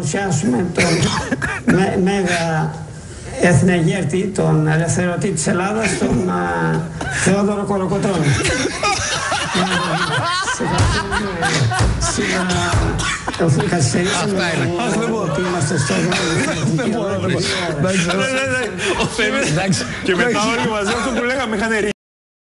παρουσιάσουμε τον μέγα εθνεγέρτη, τον ελευθερωτή της Ελλάδας, τον Θεόδωρο Κολοκοτρώνη. Σήμερα καθυστερήσαμε ότι είμαστε στο δρόμο. Και μετά όλοι μαζί αυτό που λέγαμε είχαν